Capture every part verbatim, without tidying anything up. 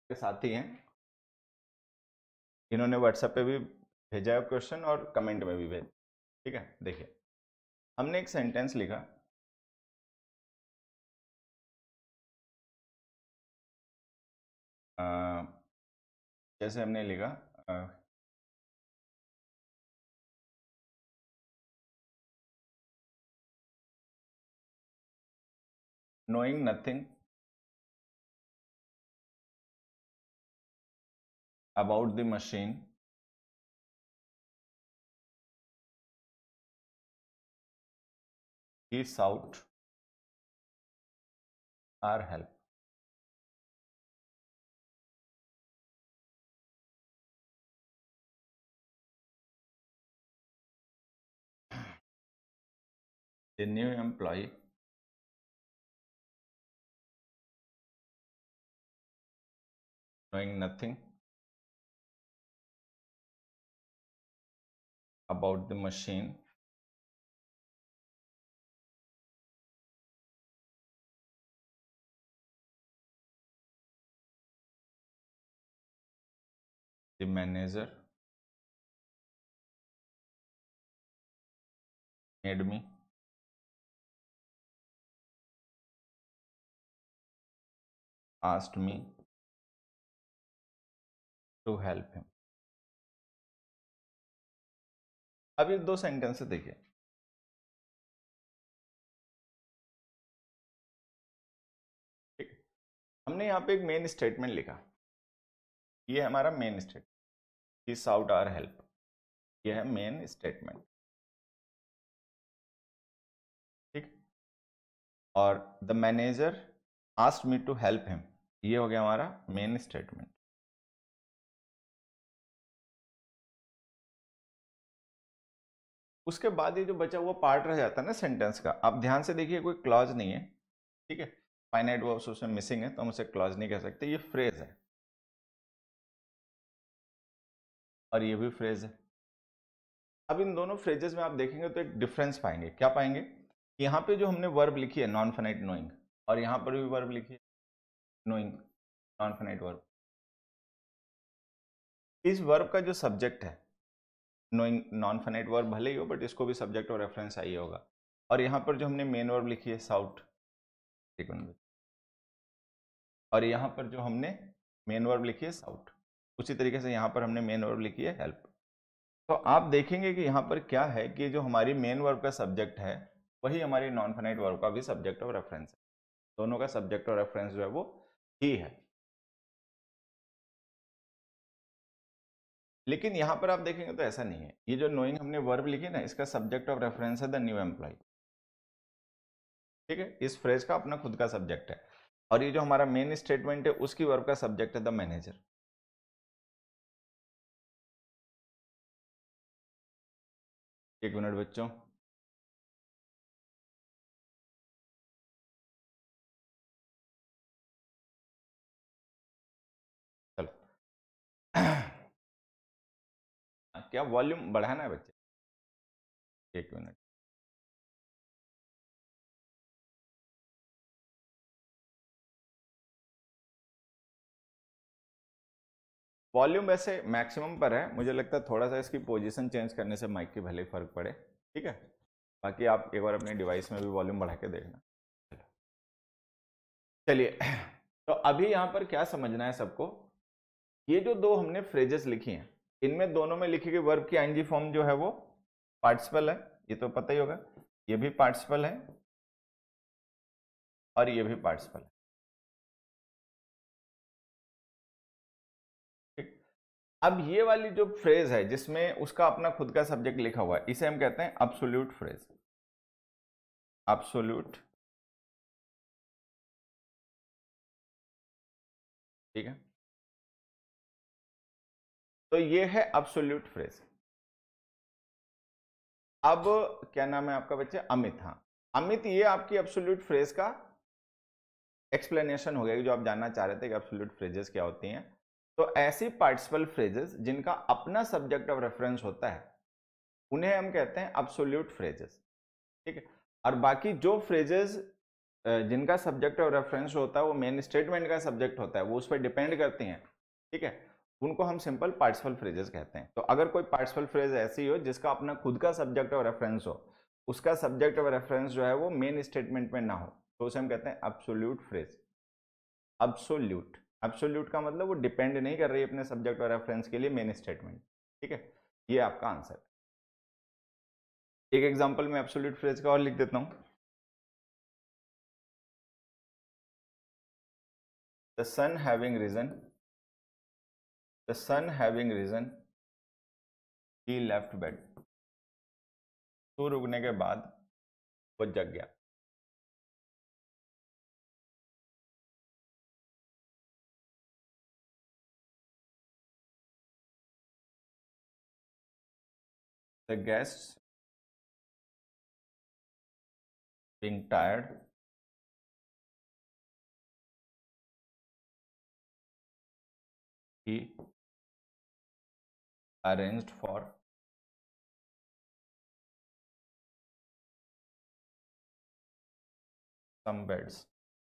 के साथी हैं, इन्होंने व्हाट्सएप पे भी भेजा है क्वेश्चन और कमेंट में भी भेजा। ठीक है, देखिए हमने एक सेंटेंस लिखा, आ, जैसे हमने लिखा knowing nothing about the machine he sought our help। The new employee knowing nothing about the machine the manager made me asked me to help him। अब ये दो सेंटेंस देखिए, ठीक, हमने यहाँ पे एक मेन स्टेटमेंट लिखा, ये हमारा main statement, he sought our help, ये है मेन स्टेटमेंट। ठीक, और the manager asked me to help him, ये हो गया हमारा मेन स्टेटमेंट। उसके बाद ये जो बचा हुआ पार्ट रह जाता है ना सेंटेंस का, आप ध्यान से देखिए कोई क्लॉज नहीं है। ठीक है, फाइनाइट वर्ब्स उसमें मिसिंग है तो हम उसे क्लॉज नहीं कह सकते, ये फ्रेज है और ये भी फ्रेज है। अब इन दोनों फ्रेजेस में आप देखेंगे तो एक डिफरेंस पाएंगे। क्या पाएंगे? यहाँ पे जो हमने वर्ब लिखी है नॉन फाइनाइट नोइंग, और यहाँ पर भी वर्ब लिखी है नोइंग, नॉन फाइनाइट वर्ब, इस वर्ब का जो सब्जेक्ट है नोइंग नॉन फाइनाइट वर्ब भले ही हो बट इसको भी सब्जेक्ट और रेफरेंस चाहिए होगा। और यहाँ पर जो हमने मेन वर्ब लिखी है साउट, और यहाँ पर जो हमने मेन वर्ब लिखी है साउट, उसी तरीके से यहाँ पर हमने मेन वर्ब लिखी है हेल्प। तो आप देखेंगे कि यहाँ पर क्या है कि जो हमारी मेन वर्ब का सब्जेक्ट है वही हमारी नॉन फाइनाइट वर्ब का भी सब्जेक्ट और रेफरेंस है, दोनों का सब्जेक्ट और रेफरेंस जो है वो ही है। लेकिन यहाँ पर आप देखेंगे तो ऐसा नहीं है, ये जो नोइंग हमने वर्ब लिखी ना, इसका सब्जेक्ट ऑफ रेफरेंस है द न्यू एम्प्लॉय। ठीक है, इस फ्रेज का अपना खुद का सब्जेक्ट है, और ये जो हमारा मेन स्टेटमेंट है उसकी वर्ब का सब्जेक्ट है द मैनेजर। एक मिनट बच्चों, चलो क्या वॉल्यूम बढ़ाना है बच्चे? एक मिनट, वॉल्यूम वैसे मैक्सिमम पर है, मुझे लगता है थोड़ा सा इसकी पोजीशन चेंज करने से माइक की भले फर्क पड़े। ठीक है, बाकी आप एक बार अपने डिवाइस में भी वॉल्यूम बढ़ा के देखना। चलिए, तो अभी यहाँ पर क्या समझना है सबको, ये जो दो हमने फ्रेजेस लिखी हैं इनमें दोनों में लिखी गई वर्ब की आईएनजी फॉर्म जो है वो पार्टिसिपल है, ये तो पता ही होगा, ये भी पार्टिसिपल है और ये भी पार्टिसिपल है। ठीक, अब ये वाली जो फ्रेज है जिसमें उसका अपना खुद का सब्जेक्ट लिखा हुआ है, इसे हम कहते हैं एब्सोल्यूट फ्रेज, एब्सोल्यूट। ठीक है, तो ये है एब्सोल्यूट फ्रेज। अब क्या नाम है आपका बच्चे? अमित। हाँ अमित, ये आपकी एब्सोल्यूट फ्रेज का एक्सप्लेनेशन हो गया जो आप जानना चाह रहे थे कि एब्सोल्यूट फ्रेजेस क्या होती हैं। तो ऐसी पार्टिसिपल फ्रेजेस जिनका अपना सब्जेक्ट ऑफ रेफरेंस होता है उन्हें हम कहते हैं एब्सोल्यूट फ्रेजेस। ठीक है, और बाकी जो फ्रेजेस जिनका सब्जेक्ट और रेफरेंस होता है वो मेन स्टेटमेंट का सब्जेक्ट होता है, वो उस पर डिपेंड करती हैं, ठीक है, उनको हम सिंपल पार्टिसिपल फ्रेजेस कहते हैं। तो अगर कोई पार्टिसिपल फ्रेज ऐसी हो जिसका अपना खुद का सब्जेक्ट और रेफरेंस हो, उसका सब्जेक्ट और रेफरेंस जो है वो मेन स्टेटमेंट में ना हो, तो उसे हम कहते हैं एब्सोल्यूट फ्रेज। एब्सोल्यूट, एब्सोल्यूट का मतलब वो डिपेंड नहीं कर रही है अपने सब्जेक्ट और रेफरेंस के लिए मेन स्टेटमेंट, ठीक है, ये आपका आंसर। एक एग्जांपल में एब्सोल्यूट फ्रेज का और लिख देता हूं। The sun having risen, the sun having risen he left bed. सूर्य उगने के बाद वो जग गया। The guest being tired he arranged for some beds,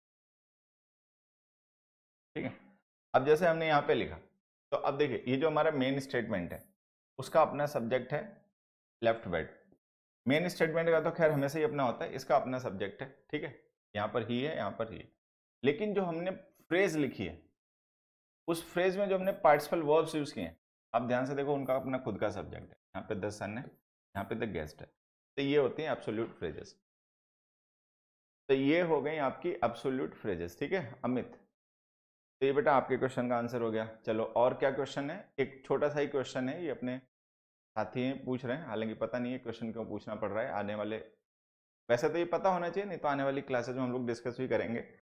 ठीक है। अब जैसे हमने यहाँ पे लिखा, तो अब देखिए ये जो हमारा मेन स्टेटमेंट है उसका अपना सब्जेक्ट है लेफ्ट बेड। मेन स्टेटमेंट का तो खैर हमेशा ही अपना होता है, इसका अपना सब्जेक्ट है, ठीक है, यहाँ पर ही है, यहाँ पर ही है। लेकिन जो हमने फ्रेज लिखी है उस फ्रेज में जो हमने पार्टिसिपल वर्ब्स यूज किए हैं, आप ध्यान से देखो, उनका अपना खुद का सब्जेक्ट है। यहाँ पे द सन है, यहाँ पे द गेस्ट है, तो ये होती हैं एब्सोल्यूट फ्रेजेस। तो ये हो गई आपकी एब्सोल्यूट फ्रेजेस, ठीक है अमित। तो ये बेटा आपके क्वेश्चन का आंसर हो गया। चलो और क्या क्वेश्चन है, एक छोटा सा ही क्वेश्चन है, ये अपने साथी पूछ रहे हैं, हालांकि पता नहीं है क्वेश्चन क्यों पूछना पड़ रहा है। आने वाले, वैसे तो ये पता होना चाहिए, नहीं तो आने वाली क्लासेज में हम लोग डिस्कस भी करेंगे।